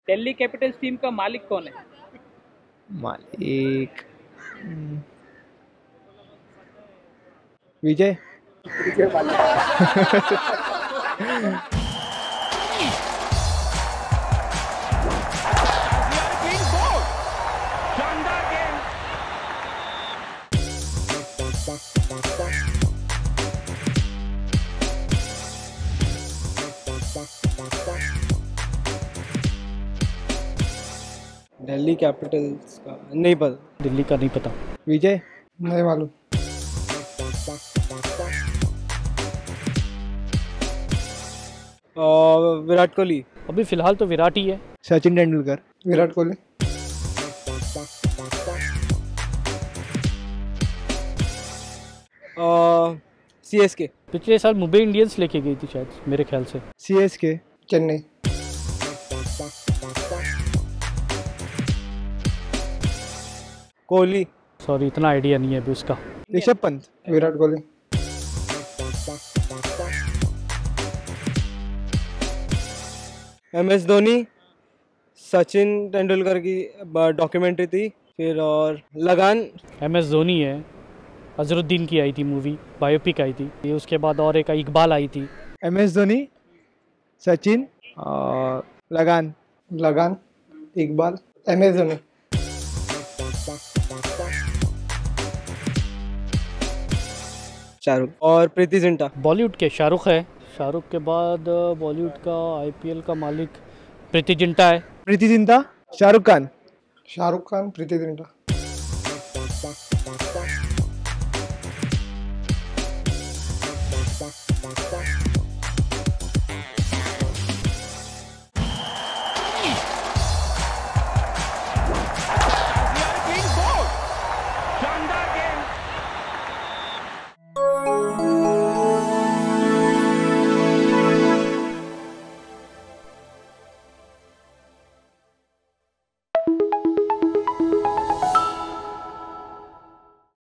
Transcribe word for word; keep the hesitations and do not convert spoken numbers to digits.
Delhi Capitals team का मालिक कौन है? मालिक हम्म, विजय विजय माल्या। दिल्ली कैपिटल्स का नहीं पता। दिल्ली का नहीं पता। विजय नहीं मालूम। और विराट कोहली। अभी फिलहाल तो विराट ही है। Sachin Tendulkar. Virat Kohli. C S K. पिछले साल मुंबई इंडियंस लेके गई थी शायद, मेरे ख्याल से। C S K. Chennai. Kohli. Sorry, इतना आइडिया नहीं है अभी उसका। ऋषभ पंत। विराट कोहली। M S Dhoni. सचिन तेंदुलकर की डॉक्यूमेंट्री थी। फिर और लगान। एम एस धोनी है। अजरुद्दीन की आई थी मूवी, बायोपिक आई थी। ये उसके बाद और एक इकबाल आई थी। एम एस धोनी, सचिन और लगान। Lagaan, Iqbal, M S Dhoni. शाहरुख और प्रीति जिंटा। बॉलीवुड के शाहरुख है। शाहरुख के बाद बॉलीवुड का आईपीएल का मालिक प्रीति जिंटा है। प्रीति जिंटा, शाहरुख खान। शाहरुख खान, प्रीति जिंटा।